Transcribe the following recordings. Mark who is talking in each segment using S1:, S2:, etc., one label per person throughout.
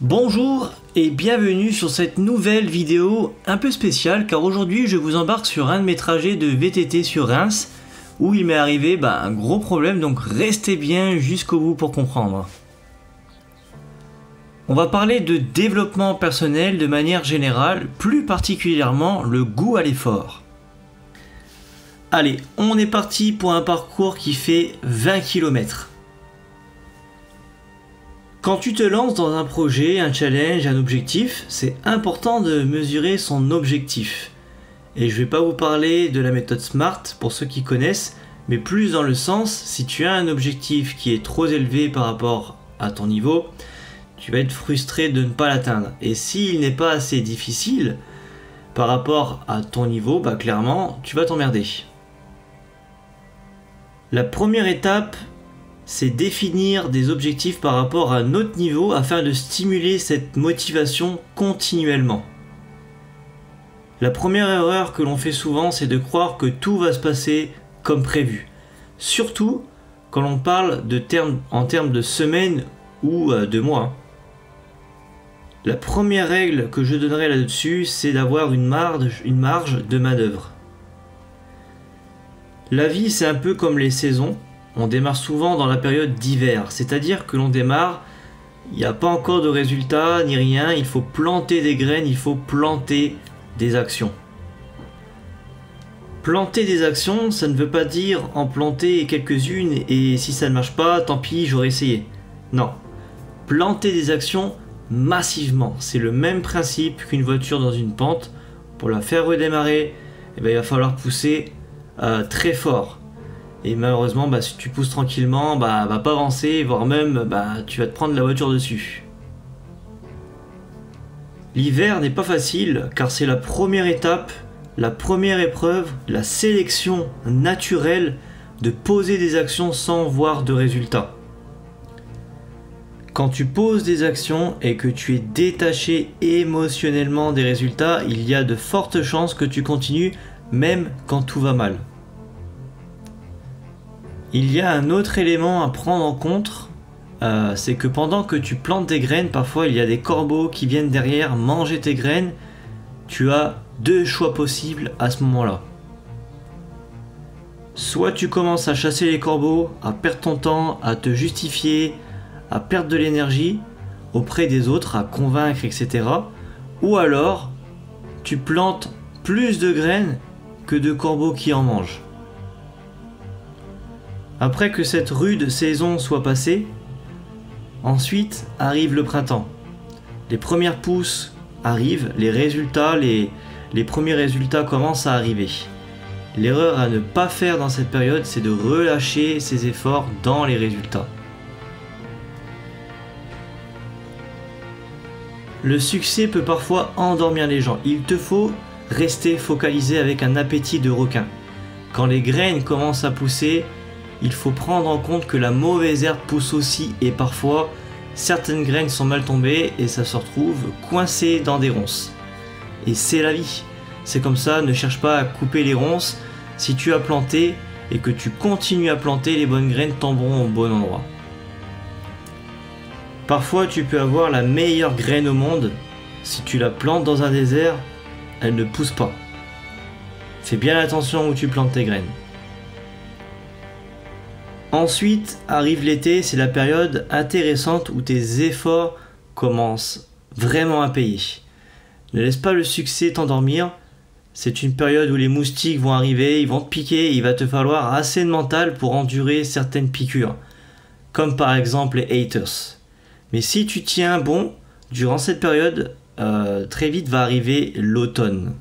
S1: Bonjour et bienvenue sur cette nouvelle vidéo un peu spéciale car aujourd'hui je vous embarque sur un de mes trajets de VTT sur Reims où il m'est arrivé un gros problème, donc restez bien jusqu'au bout pour comprendre. On va parler de développement personnel de manière générale, plus particulièrement le goût à l'effort. Allez, on est parti pour un parcours qui fait 20 km. Quand tu te lances dans un projet, un challenge, un objectif, c'est important de mesurer son objectif. Et je ne vais pas vous parler de la méthode SMART pour ceux qui connaissent, mais plus dans le sens, si tu as un objectif qui est trop élevé par rapport à ton niveau, tu vas être frustré de ne pas l'atteindre. Et s'il n'est pas assez difficile par rapport à ton niveau, clairement, tu vas t'emmerder. La première étape, c'est définir des objectifs par rapport à notre niveau afin de stimuler cette motivation continuellement. La première erreur que l'on fait souvent, c'est de croire que tout va se passer comme prévu. Surtout quand l'on parle en termes de semaines ou de mois. La première règle que je donnerai là-dessus, c'est d'avoir une marge de manœuvre. La vie, c'est un peu comme les saisons. On démarre souvent dans la période d'hiver, c'est-à-dire que l'on démarre, il n'y a pas encore de résultats ni rien, il faut planter des graines, il faut planter des actions. Planter des actions, ça ne veut pas dire en planter quelques-unes et si ça ne marche pas, tant pis, j'aurais essayé. Non, planter des actions massivement, c'est le même principe qu'une voiture dans une pente. Pour la faire redémarrer, il va falloir pousser très fort. Et malheureusement, si tu pousses tranquillement, va pas avancer, voire même tu vas te prendre la voiture dessus. L'hiver n'est pas facile car c'est la première étape, la première épreuve, la sélection naturelle de poser des actions sans voir de résultats. Quand tu poses des actions et que tu es détaché émotionnellement des résultats, il y a de fortes chances que tu continues même quand tout va mal. Il y a un autre élément à prendre en compte, c'est que pendant que tu plantes des graines, parfois il y a des corbeaux qui viennent derrière manger tes graines. Tu as deux choix possibles à ce moment-là. Soit tu commences à chasser les corbeaux, à perdre ton temps, à te justifier, à perdre de l'énergie auprès des autres, à convaincre, etc. Ou alors, tu plantes plus de graines que de corbeaux qui en mangent. Après que cette rude saison soit passée, ensuite arrive le printemps. Les premières pousses arrivent, les premiers résultats commencent à arriver. L'erreur à ne pas faire dans cette période, c'est de relâcher ses efforts dans les résultats. Le succès peut parfois endormir les gens. Il te faut rester focalisé avec un appétit de requin. Quand les graines commencent à pousser, il faut prendre en compte que la mauvaise herbe pousse aussi et parfois certaines graines sont mal tombées et ça se retrouve coincé dans des ronces. Et c'est la vie. C'est comme ça, ne cherche pas à couper les ronces. Si tu as planté et que tu continues à planter, les bonnes graines tomberont au bon endroit. Parfois tu peux avoir la meilleure graine au monde. Si tu la plantes dans un désert, elle ne pousse pas. Fais bien attention où tu plantes tes graines. Ensuite arrive l'été, c'est la période intéressante où tes efforts commencent vraiment à payer. Ne laisse pas le succès t'endormir, c'est une période où les moustiques vont arriver, ils vont te piquer, et il va te falloir assez de mental pour endurer certaines piqûres, comme par exemple les haters. Mais si tu tiens bon, durant cette période, très vite va arriver l'automne.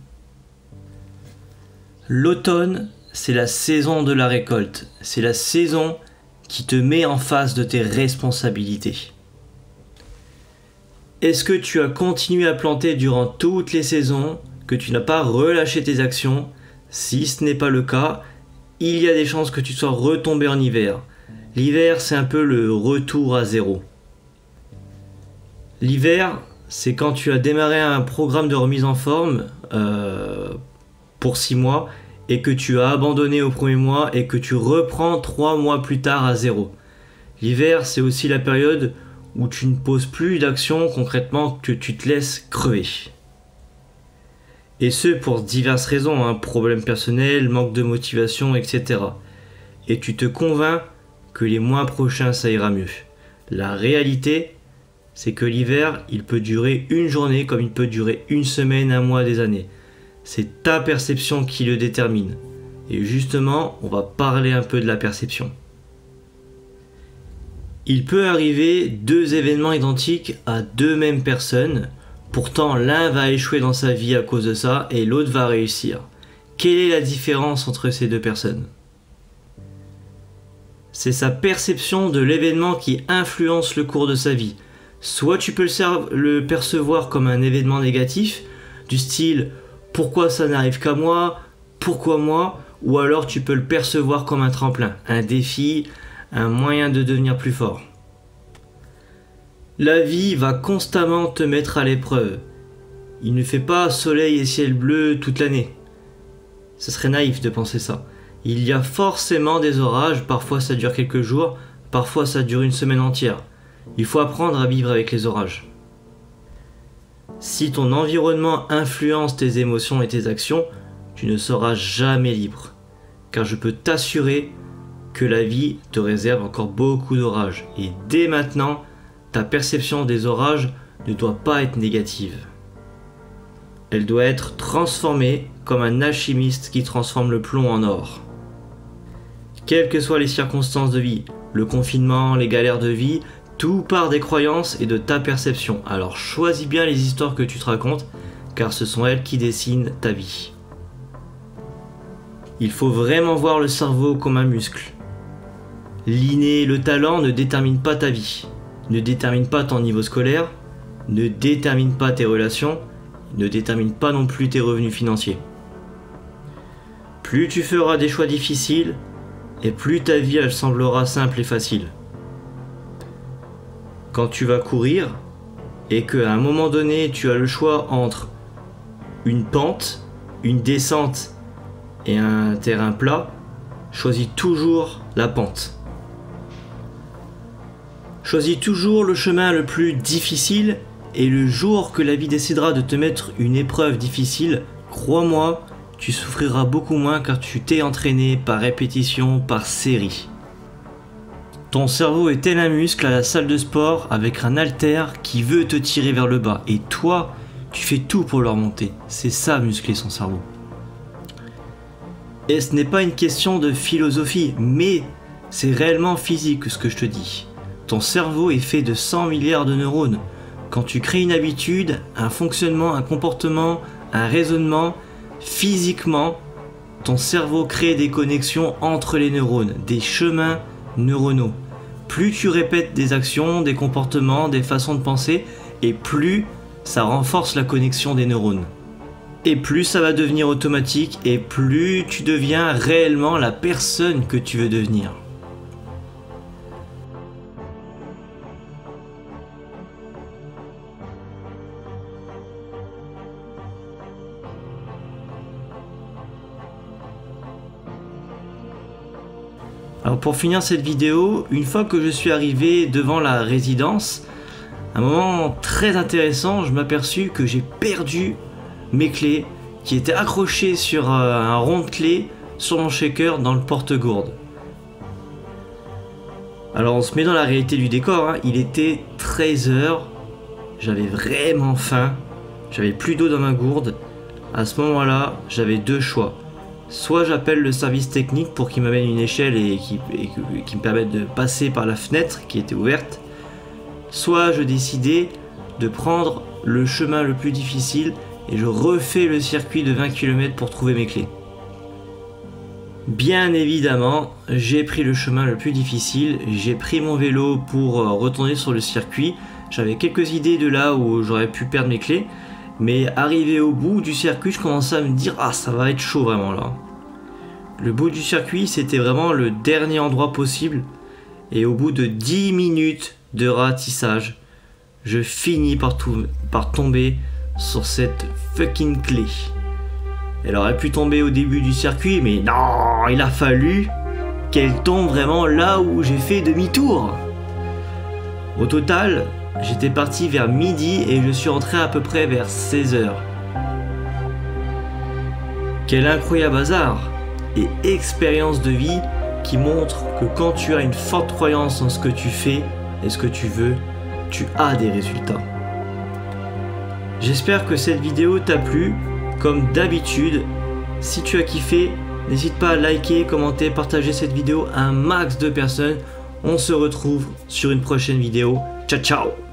S1: L'automne, c'est la saison de la récolte, c'est la saison qui te met en face de tes responsabilités. Est-ce que tu as continué à planter durant toutes les saisons, que tu n'as pas relâché tes actions? Si ce n'est pas le cas, il y a des chances que tu sois retombé en hiver. L'hiver, c'est un peu le retour à zéro. L'hiver, c'est quand tu as démarré un programme de remise en forme pour 6 mois et que tu as abandonné au premier mois et que tu reprends 3 mois plus tard à zéro. L'hiver, c'est aussi la période où tu ne poses plus d'action concrètement, que tu te laisses crever. Et ce pour diverses raisons, hein, problèmes personnels, manque de motivation, etc. Et tu te convaincs que les mois prochains ça ira mieux. La réalité, c'est que l'hiver, il peut durer une journée comme il peut durer une semaine, un mois, des années. C'est ta perception qui le détermine. Et justement, on va parler un peu de la perception. Il peut arriver 2 événements identiques à 2 mêmes personnes. Pourtant, l'un va échouer dans sa vie à cause de ça et l'autre va réussir. Quelle est la différence entre ces 2 personnes? C'est sa perception de l'événement qui influence le cours de sa vie. Soit tu peux le percevoir comme un événement négatif, du style « pourquoi ça n'arrive qu'à moi ? Pourquoi moi ?» ou alors tu peux le percevoir comme un tremplin, un défi, un moyen de devenir plus fort. La vie va constamment te mettre à l'épreuve. Il ne fait pas soleil et ciel bleu toute l'année. Ce serait naïf de penser ça. Il y a forcément des orages, parfois ça dure quelques jours, parfois ça dure une semaine entière. Il faut apprendre à vivre avec les orages. Si ton environnement influence tes émotions et tes actions, tu ne seras jamais libre. Car je peux t'assurer que la vie te réserve encore beaucoup d'orages. Et dès maintenant, ta perception des orages ne doit pas être négative. Elle doit être transformée comme un alchimiste qui transforme le plomb en or. Quelles que soient les circonstances de vie, le confinement, les galères de vie, tout part des croyances et de ta perception. Alors choisis bien les histoires que tu te racontes, car ce sont elles qui dessinent ta vie. Il faut vraiment voir le cerveau comme un muscle. L'inné, le talent ne détermine pas ta vie, ne détermine pas ton niveau scolaire, ne détermine pas tes relations, ne détermine pas non plus tes revenus financiers. Plus tu feras des choix difficiles, et plus ta vie elle semblera simple et facile. Quand tu vas courir, et qu'à un moment donné tu as le choix entre une pente, une descente et un terrain plat, choisis toujours la pente. Choisis toujours le chemin le plus difficile et le jour que la vie décidera de te mettre une épreuve difficile, crois-moi, tu souffriras beaucoup moins car tu t'es entraîné par répétition, par série. Ton cerveau est tel un muscle à la salle de sport avec un haltère qui veut te tirer vers le bas et toi, tu fais tout pour le remonter. C'est ça muscler son cerveau. Et ce n'est pas une question de philosophie, mais c'est réellement physique ce que je te dis. Ton cerveau est fait de 100 milliards de neurones. Quand tu crées une habitude, un fonctionnement, un comportement, un raisonnement, physiquement, ton cerveau crée des connexions entre les neurones, des chemins neuronaux. Plus tu répètes des actions, des comportements, des façons de penser, et plus ça renforce la connexion des neurones. Et plus ça va devenir automatique, et plus tu deviens réellement la personne que tu veux devenir. Alors pour finir cette vidéo, une fois que je suis arrivé devant la résidence, un moment très intéressant, je m'aperçus que j'ai perdu mes clés qui étaient accrochées sur un rond de clé sur mon shaker dans le porte-gourde. Alors on se met dans la réalité du décor, hein. Il était 13 h, j'avais vraiment faim, j'avais plus d'eau dans ma gourde. À ce moment-là, j'avais 2 choix. Soit j'appelle le service technique pour qu'il m'amène une échelle et qui me permette de passer par la fenêtre qui était ouverte, soit je décidais de prendre le chemin le plus difficile et je refais le circuit de 20 km pour trouver mes clés. Bien évidemment, j'ai pris le chemin le plus difficile, j'ai pris mon vélo pour retourner sur le circuit. J'avais quelques idées de là où j'aurais pu perdre mes clés, mais arrivé au bout du circuit, je commençais à me dire « Ah, ça va être chaud vraiment là ». Le bout du circuit, c'était vraiment le dernier endroit possible. Et au bout de 10 minutes de ratissage, je finis par tomber sur cette fucking clé. Elle aurait pu tomber au début du circuit, mais non, il a fallu qu'elle tombe vraiment là où j'ai fait demi-tour. Au total, j'étais parti vers midi et je suis rentré à peu près vers 16h. Quel incroyable hasard et expérience de vie qui montre que quand tu as une forte croyance en ce que tu fais et ce que tu veux, tu as des résultats. J'espère que cette vidéo t'a plu. Comme d'habitude, si tu as kiffé, n'hésite pas à liker, commenter, partager cette vidéo à un max de personnes. On se retrouve sur une prochaine vidéo. Ciao ciao!